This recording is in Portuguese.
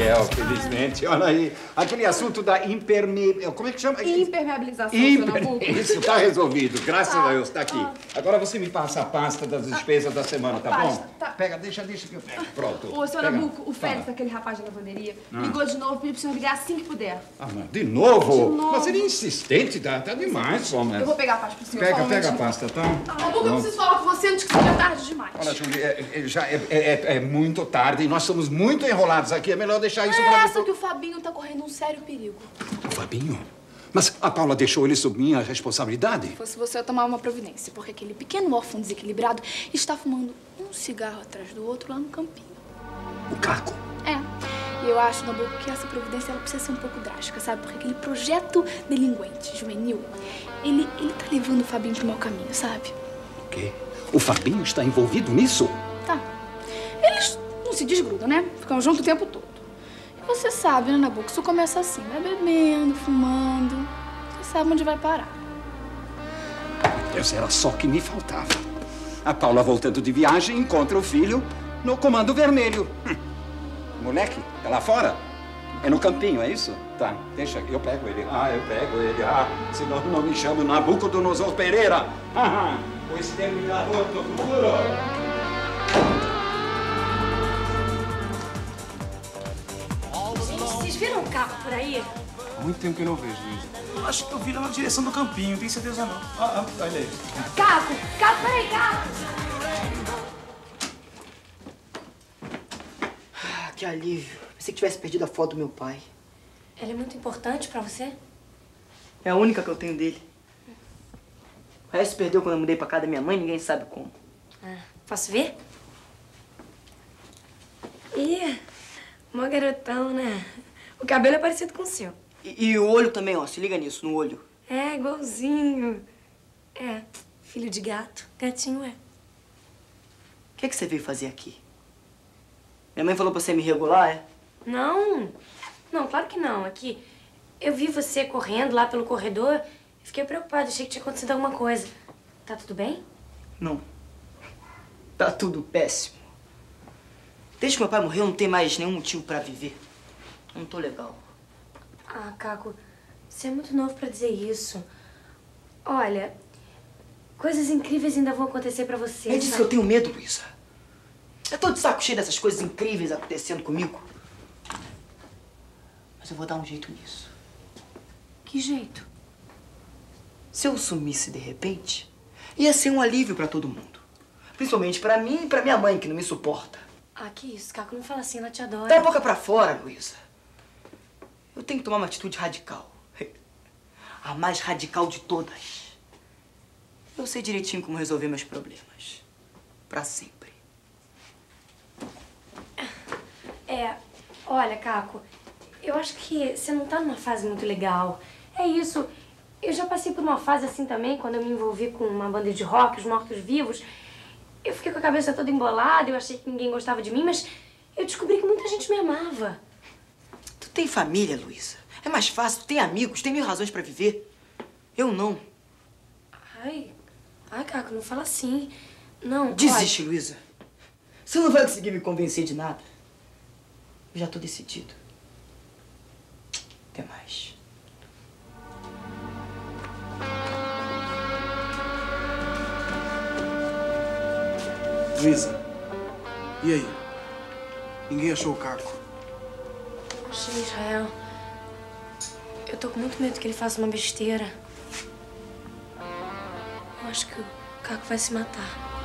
Raquel, felizmente. Olha aí, aquele assunto da Como é que chama? Impermeabilização, seu Nabuco. Isso, tá resolvido. Graças a Deus, tá aqui. Agora você me passa a pasta das despesas da semana, tá bom? Tá. Pega, deixa que eu pego. Pronto. Ô, seu Pega. Nabuco, o Félix, aquele rapaz da lavanderia, ligou de novo, pediu pro senhor ligar assim que puder. Ah, mas de novo? De novo. Mas ele é insistente, tá demais, pô, mas... Eu vou pegar a pasta pro senhor. Pega a pasta, tá? Nabuco, eu preciso falar com você antes que seja tarde demais. Olha, Julie, já é muito tarde e nós estamos muito enrolados aqui. É melhor deixar isso pra... Só que o Fabinho tá correndo um sério perigo. O Fabinho? Mas a Paula deixou ele sob minha responsabilidade? Se fosse você, eu tomava uma providência, porque aquele pequeno órfão desequilibrado está fumando um cigarro atrás do outro lá no campinho. O Caco? É. E eu acho, Nabuco, que essa providência ela precisa ser um pouco drástica, sabe? Porque aquele projeto delinquente, juvenil, ele tá levando o Fabinho pro mau caminho, sabe? O quê? O Fabinho está envolvido nisso? Tá. Eles não se desgrudam, né? Ficam juntos o tempo todo. E você sabe, né, Nabuco? Isso começa assim, vai bebendo, fumando. Você sabe onde vai parar. Deus, era só o que me faltava. A Paula, voltando de viagem, encontra o filho no Comando Vermelho. Moleque, tá lá fora? É no campinho, é isso? Tá, deixa, eu pego ele. Eu pego ele. Senão não me chamo Nabucodonosor Pereira. O exterminador do futuro. Vocês viram um carro por aí? Há muito tempo que eu não vejo, Luísa. Acho que eu vi lá na direção do campinho, não tenho certeza não. Olha aí. Caco, peraí, Caco! Que alívio. Pensei que tivesse perdido a foto do meu pai. Ela é muito importante pra você? É a única que eu tenho dele. O resto perdeu quando eu mudei pra casa da minha mãe, ninguém sabe como. Posso ver? Ih, mó garotão, né? O cabelo é parecido com o seu. E o olho também, ó. Se liga nisso, no olho. É, igualzinho. É, filho de gato. Gatinho é. O que você veio fazer aqui? Minha mãe falou pra você me regular, é? Não, claro que não. Aqui, eu vi você correndo lá pelo corredor e fiquei preocupada. Achei que tinha acontecido alguma coisa. Tá tudo bem? Não. Tá tudo péssimo. Desde que meu pai morreu, não tem mais nenhum motivo pra viver. Não tô legal. Caco, você é muito novo pra dizer isso. Olha, coisas incríveis ainda vão acontecer pra você. É disso que eu tenho medo, Luísa. Eu tô de saco cheio dessas coisas incríveis acontecendo comigo. Mas eu vou dar um jeito nisso. Que jeito? Se eu sumisse de repente, ia ser um alívio pra todo mundo. Principalmente pra mim e pra minha mãe, que não me suporta. Que isso, Caco, não fala assim, ela te adora. Dá a boca pra fora, Luísa. Eu tenho que tomar uma atitude radical. A mais radical de todas. Eu sei direitinho como resolver meus problemas. Pra sempre. Olha, Caco, eu acho que você não tá numa fase muito legal. É isso. Eu já passei por uma fase assim também, quando eu me envolvi com uma banda de rock, os Mortos-Vivos. Eu fiquei com a cabeça toda embolada, eu achei que ninguém gostava de mim, mas eu descobri que muita gente me amava. Tu tem família, Luísa. É mais fácil, tu tem amigos, tem mil razões pra viver. Eu não. Caco, não fala assim. Não, Desiste, Luísa. Você não vai conseguir me convencer de nada. Eu já tô decidido. Até mais. Luísa, e aí? Ninguém achou o Caco? Achei, Israel. Eu tô com muito medo que ele faça uma besteira. Eu acho que o Caco vai se matar.